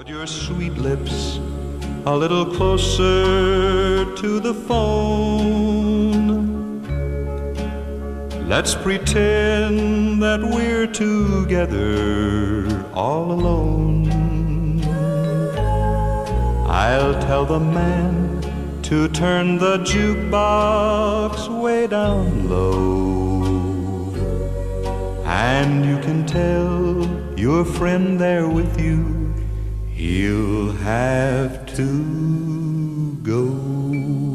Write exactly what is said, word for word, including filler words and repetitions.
Put your sweet lips a little closer to the phone. Let's pretend that we're together all alone. I'll tell the man to turn the jukebox way down low, and you can tell your friend there with you he'll have to go.